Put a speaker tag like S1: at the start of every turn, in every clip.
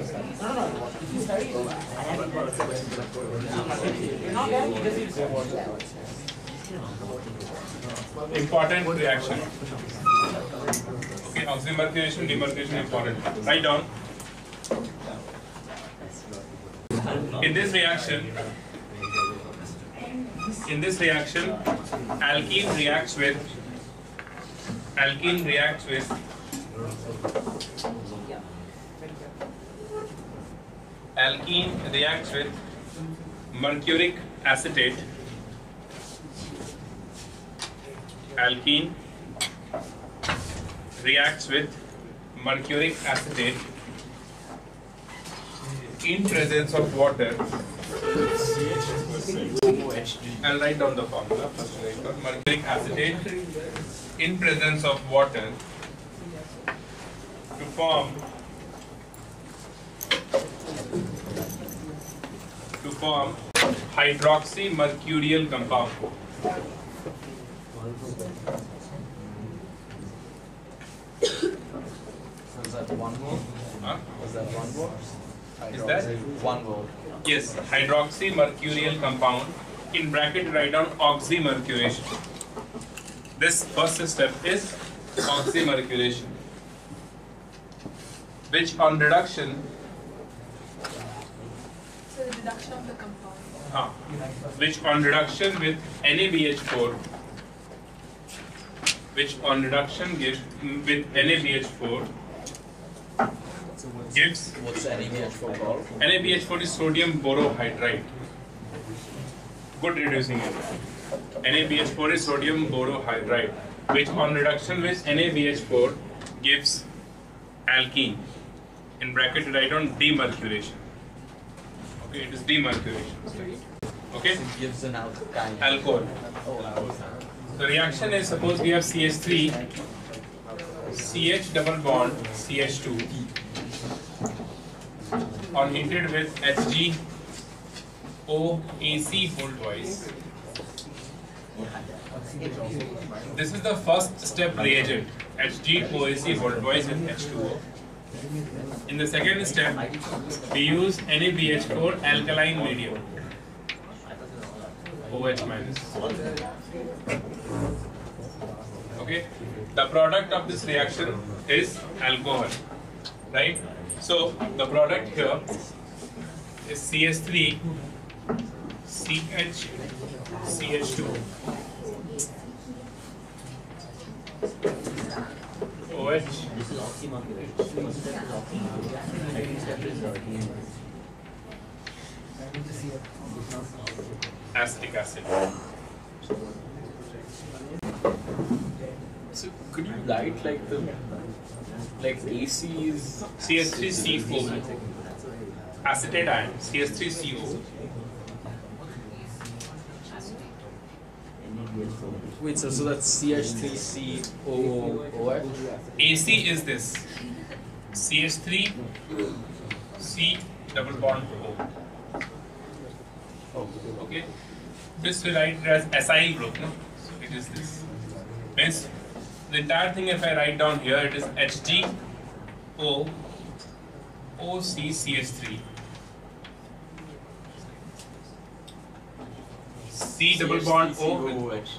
S1: Important reaction. Okay, oxymercuration, demercuration important. Write down. In this reaction, alkene reacts with mercuric acetate. Alkene reacts with mercuric acetate in presence of water. I'll write down the formula first. Write down mercuric acetate in presence of water to form hydroxymercurial compound.
S2: Is that one word?
S1: Huh?
S2: Is that one word?
S1: Is that
S2: one word?
S1: Yes, hydroxymercurial compound. In bracket, write down oxymercuration. This first step is oxymercuration, which on reduction.
S3: So the reduction of the compound.
S1: Which on reduction with NaBH4. Which on reduction with NaBH4 gives.
S2: What's NaBH4 called?
S1: NaBH4 is sodium borohydride. Good reducing agent. NaBH4 is sodium borohydride, which on reduction with NaBH4 gives alkene. In bracket, write down demercuration. Okay, it is demercuration. Okay?
S2: It gives an alkyne.
S1: Alcohol. The reaction is, suppose we have CH3, CH double bond CH2 on heated with HgOAc voltwise. This is the first step reagent, HgOAc voltwise with H2O. In the second step, we use NaBH4 alkaline medium, OH minus. Okay, the product of this reaction is alcohol, right? So the product here is CH3 CH CH2 OH acetic acid.
S4: So could you light AC is
S1: CH3CO acetate ion CH3CO.
S4: wait, so that's CH3COOH?
S1: AC is this CH3 C double bond O. Okay, this we write it as acyl group, no? So it is this. Means the entire thing, if I write down here, it is HgO OCCH3 C double bond O with OH.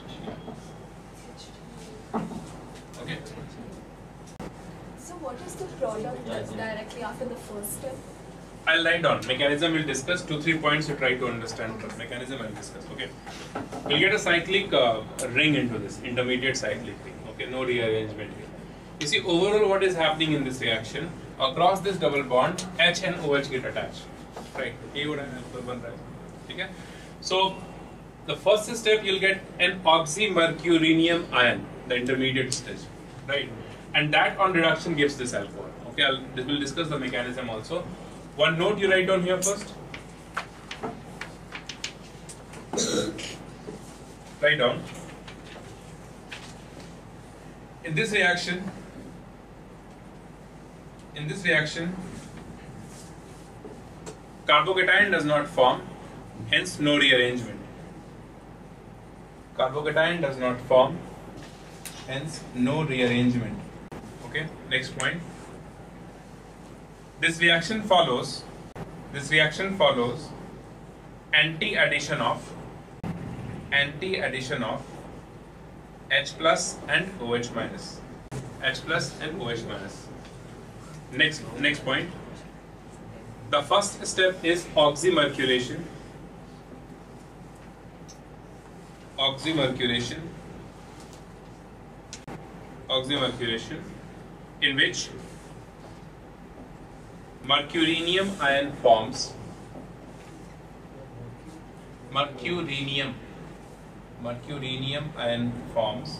S1: Okay.
S3: So what is the product that's directly after the first step?
S1: I'll write down. Mechanism we'll discuss. 2-3 points you try to understand. Mechanism I'll discuss. Okay. We'll get a cyclic ring into this. Intermediate cyclic ring. Okay. No rearrangement here. You see, overall what is happening in this reaction? Across this double bond, H and OH get attached. Right. Okay. So the first step you'll get an oxymercurinium ion, the intermediate stage. Right. And that on reduction gives this alcohol. Okay. We'll discuss the mechanism also. One note you write down here first. Write down. In this reaction, carbocation does not form, hence no rearrangement. Carbocation does not form, hence no rearrangement. Okay, next point. This reaction follows anti-addition of H plus and OH minus. H plus and OH minus. Next point. The first step is oxymercuration. Oxymercuration, in which mercurinium ion forms. Mercurinium ion forms,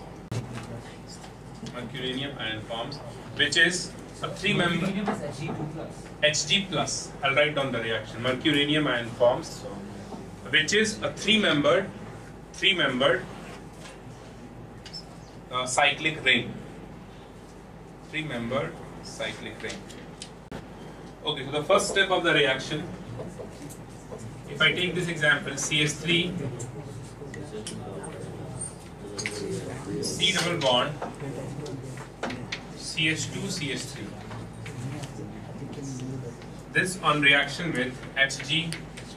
S1: which is a 3-member Hg plus. I'll write down the reaction. Mercurinium ion forms, which is a 3-membered cyclic ring. 3-membered cyclic ring. Okay, so the first step of the reaction, if I take this example, CS3, C double bond, CH2, CH3. This on reaction with Hg,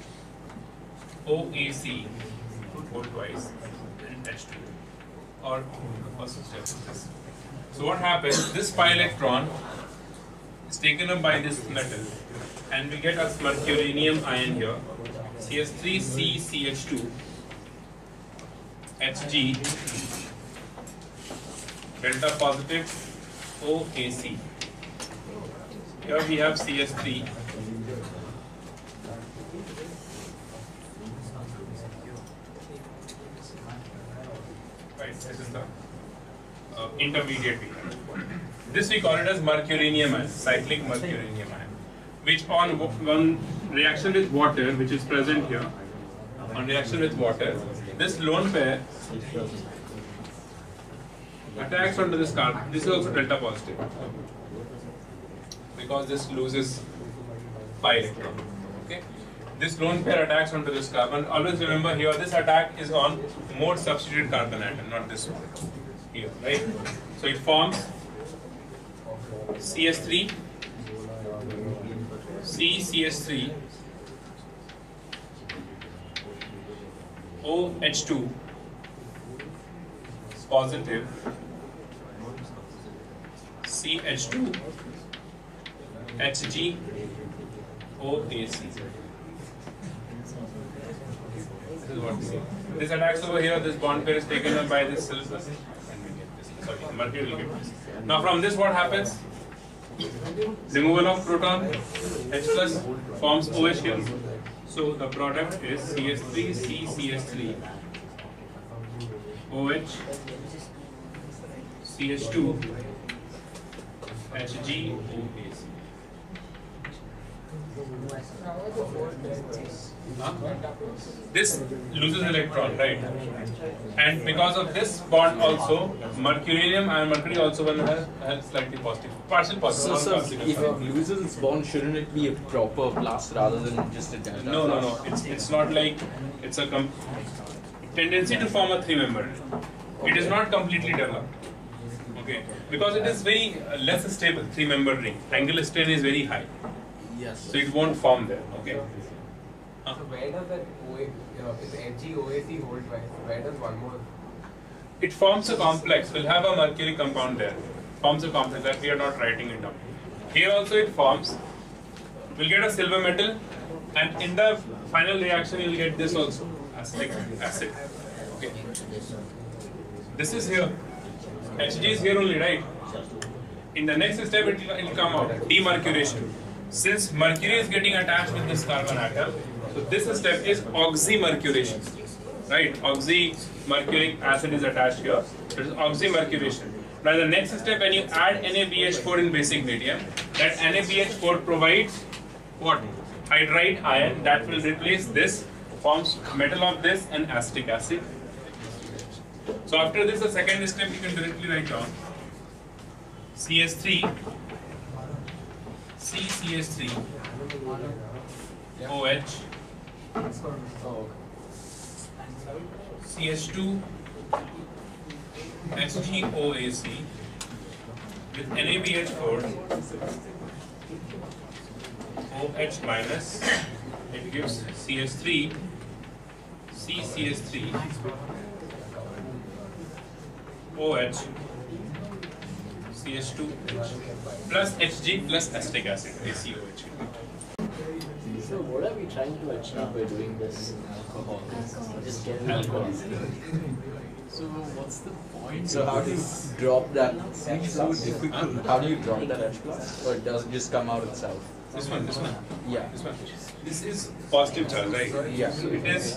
S1: OAC, whole twice, and H2, or first step of this. So what happens, this pi electron is taken up by this metal, and we get a mercurinium ion here, CS3CCH2, Hg, delta positive, OAC. Here we have CS3. Right, this is the intermediate we have. This we call it as mercurinium ion, cyclic mercurinium ion, which on reaction with water, which is present here, this lone pair attacks onto this carbon. This is also delta positive because this loses pi electron. Okay, this lone pair attacks onto this carbon. Always remember here, this attack is on more substituted carbon atom, not this one here, right? So it forms CS3, CCH3, OH2 positive, CH2, Hg, OAC. This is what we see. This attacks over here, this bond pair is taken up by this silver, and we get this. Sorry, mercury will get this. Now from this what happens? Removal of proton, H plus forms OH here. So the product is CS3, CCH3, OH, CH2, Hg, OAC. This loses electron, right? And because of this bond also, mercurinium and mercury also will have slightly positive, partial positive.
S4: So if it loses its bond, shouldn't it be a proper plus rather than just a delta?
S1: No. It's not like it's a tendency to form a 3-member. It is not completely developed. Okay, because it is very less stable 3-member ring. Angular strain is very high.
S4: Yes.
S1: So it won't form there. Okay.
S5: So where does that if Hg OAC hold twice, where does one more?
S1: It forms a complex. We'll have a mercury compound there. Forms a complex that we are not writing it down. Here also it forms. We'll get a silver metal, and in the final reaction you'll get this also, acetic acid. Okay. This is here. Hg is here only, right? In the next step it will come out, demercuration. Since mercury is getting attached with this carbon atom, so this step is oxymercuration, right? Oxymercuric acid is attached here. So it is oxymercuration. Now the next step, when you add NaBH4 in basic medium, that NaBH4 provides what? Hydride ion that will replace this, forms metal of this and acetic acid. So after this, the second step you can directly write down CS3, CCH3, OH, CH2, HgOAC with NaBH4 OH minus, it gives CH3, CCH3, OH, CH2 plus Hg plus acetic acid, ACOH.
S2: So what are we trying to achieve by doing this? Alcohol. Just getting alcohol.
S4: So what's the point? So how do you drop that H plus? How do you drop that H plus? Or does it just come out itself?
S1: This one.
S4: Yeah.
S1: This one. This is positive charge, right?
S4: Yeah.
S1: So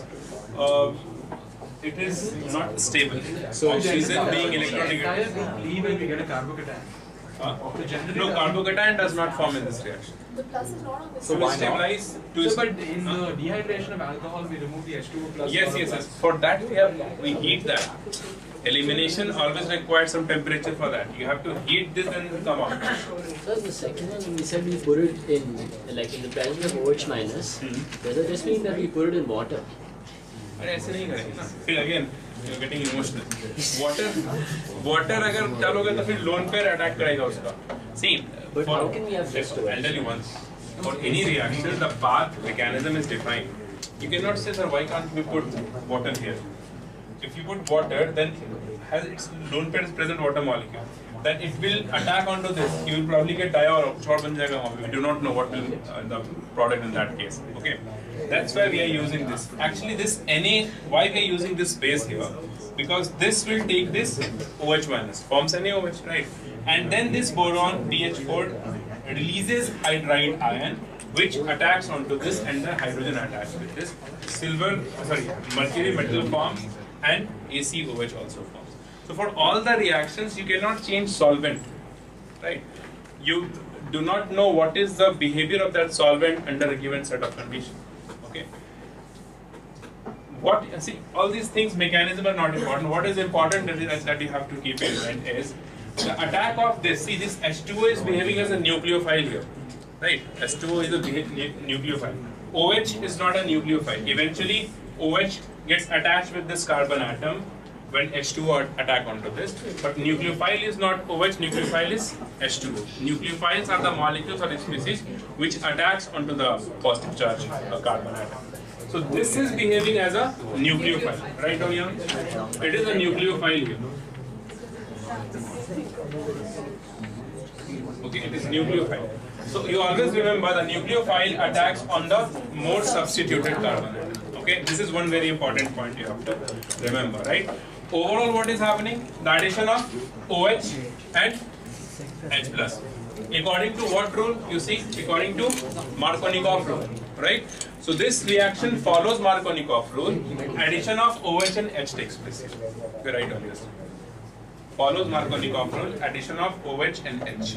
S1: it is not stable.
S4: So
S1: oxygen being electronegative.
S5: Leave and we get a carbocation.
S1: No, carbocation does not form in this reaction.
S3: The plus is not on this.
S1: So
S4: why
S1: we
S4: not?
S1: stabilize to
S5: So, but in the dehydration of alcohol, we remove the H2O plus.
S1: yes. For that we heat that. Elimination always requires some temperature for that. You have to heat this and come out.
S6: So the second one, we said we put it in, like in the presence of OH minus. Does it just mean that we put it in water?
S1: अरे ऐसे नहीं करेंगे ना. फिर again you're getting emotional. Water अगर डालोगे तो फिर लोन पेयर अटैक करेगा उसका. See,
S6: But how can we have this to
S1: I'll tell you once. For any reaction, the path mechanism is defined. You cannot say, sir, why can't we put water here? If you put water, then has its lone pair is present water molecule. Then it will attack onto this. You will probably get dia or short ban jayega. We do not know what will the product in that case. Okay, that's why we are using this. Actually, this Na. Why we are using this base here? Because this will take this OH minus, forms NaOH, right? And then this boron BH4 releases hydride ion, which attacks onto this, and the hydrogen attacks with this. Mercury metal forms and ACOH also forms. So for all the reactions, you cannot change solvent, right? You do not know what is the behavior of that solvent under a given set of conditions. Okay. See, all these things, mechanism are not important. What is important that you have to keep in mind is the attack of this. See, this H2O is behaving as a nucleophile here, right? H2O is a nucleophile. OH is not a nucleophile. Eventually, OH gets attached with this carbon atom when H2O attack onto this. But nucleophile is not OH, nucleophile is H2O. Nucleophiles are the molecules or the species which attacks onto the positive charge carbon atom. So this is behaving as a nucleophile, right over here? It is a nucleophile here. Okay, it is nucleophile. So you always remember the nucleophile attacks on the more substituted carbon atom. Okay, this is one very important point you have to remember, right? Overall, what is happening? The addition of OH and H plus. According to what rule? You see, according to Markovnikov rule, right? So this reaction follows Markovnikov rule. Addition of OH and H takes place. You write on this. Follows Markovnikov rule. Addition of OH and H.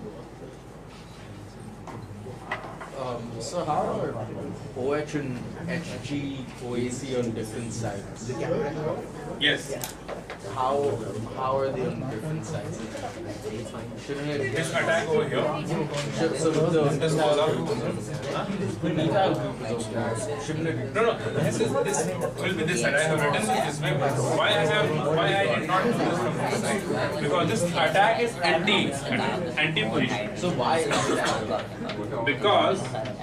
S4: So how are OH and Hg OAC on different sides?
S1: Yes.
S4: How are they on different sides? Shouldn't it
S1: This attack over here.
S4: so
S1: This goes up.
S4: shouldn't it
S1: No. This will be this side. I have written this way. Why I did not do this from this side? Because this attack is anti-position.
S4: so why is it
S1: Because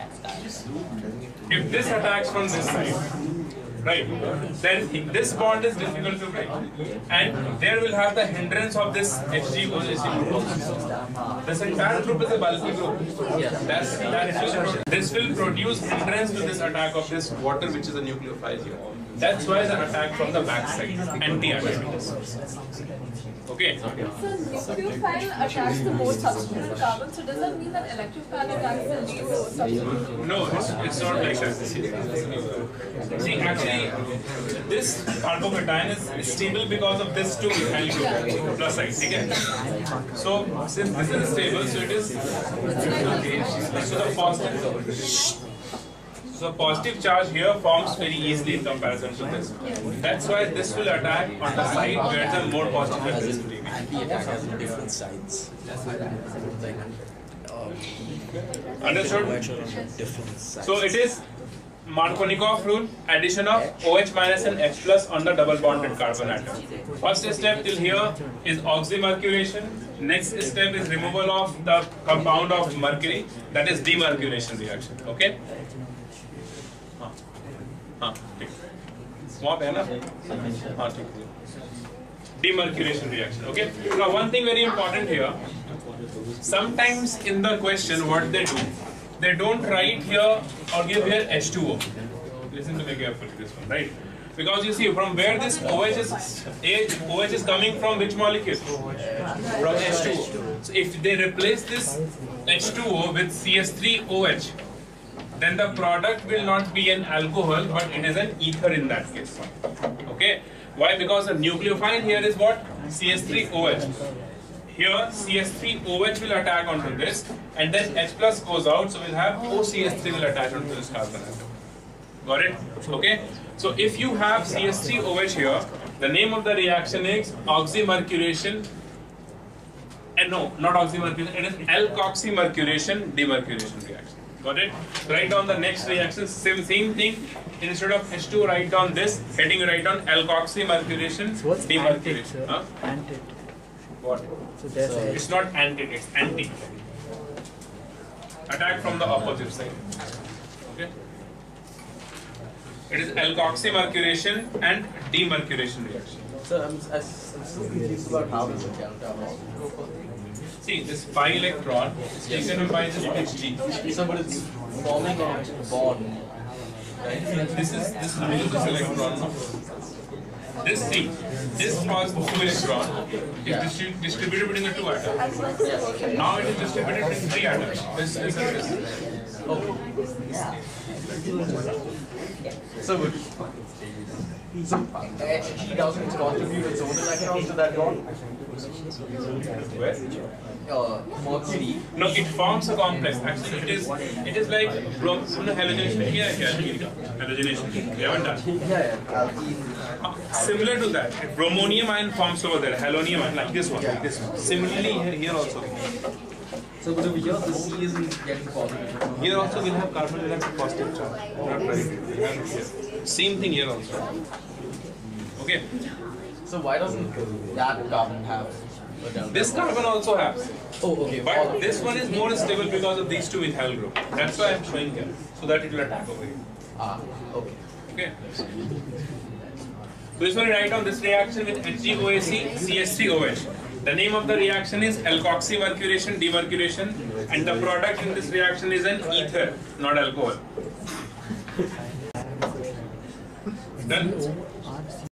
S1: if this attacks from this side, right, then this bond is difficult to break, and there will have the hindrance of this Hg OAC group. This entire group is a bulky group. This will produce hindrance to this attack of this water, which is a nucleophile here. That's why the attack from the back side, anti-atomicus. Okay.
S3: So nucleophile attacks the most substituted carbon. So does that mean that electrophile attacks the least substituted?
S1: No, it's not like that. See, actually, this carbocation is stable because of this two and two plus side. Okay? So since this is stable, so it is. So positive charge here forms very easily in comparison to this. That's why this will attack on the side where the more positive electricity.
S4: anti-attack has different sides?
S1: Understood?
S4: Different sides.
S1: So it is Markovnikov rule, addition of OH minus and H plus on the double bonded carbon atom. First step till here is oxymercuration, Next step is removal of the compound of mercury, that is demercuration reaction. Okay? Swap hai na? Demercuration reaction. Okay? Now one thing very important here. Sometimes in the question what they do, they don't write here or give here H2O. Listen to me carefully, this one, right? Because you see from where this OH is coming from, which molecule? From H2O. So if they replace this H2O with CS3OH, then the product will not be an alcohol, but it is an ether in that case. Okay? Why? Because the nucleophile here is what? CS3OH. Here CS3OH will attack onto this, and then H plus goes out, so we'll have OCS3 will attach onto this carbon atom. Got it? Okay? So if you have CS3OH here, the name of the reaction is oxymercuration. And no, not oxymercuration, it is alkoxymercuration demercuration reaction. Got it? Write down the next reaction, same thing. Instead of H2, write down this, heading write down alkoxymercuration demercuration. Huh?
S6: Antit.
S1: What?
S6: So there's a
S1: It's not antit, it's anti. Attack from the opposite side. Okay? It is alkoxymercuration and demercuration reaction.
S4: So I'm still confused about how does it count out.
S1: See, this pi electron is taken up by this Hg.
S4: So but it's forming a bond. Right?
S1: This is this electron. This positive electron is distributed between the two atoms. Now it is distributed between three atoms. This and this.
S4: Okay. So Hg doesn't contribute its own electrons to that bond?
S1: Where?
S4: Mercury.
S1: No, it forms a complex. Actually, it is like halogenation. Here, halogenation. We haven't done.
S4: Yeah.
S1: Similar to that, if bromonium ion forms over there, halonium ion, like this one, like this one. Similarly, here also.
S4: So but over here the C isn't getting positive.
S1: Here also we'll have carbon will have a positive charge. Not right. We'll have here. Same thing here also. Okay.
S4: So why doesn't that carbon have a delta?
S1: This carbon also has.
S4: Oh, okay.
S1: But this one is more stable because of these two methyl group. That's why I'm showing here. So that it will attack over here.
S4: Ah, okay.
S1: Okay. So this one write down this reaction with HgOAC CS3OH. The name of the reaction is alkoxymercuration demercuration, and the product in this reaction is an ether, not alcohol. Done?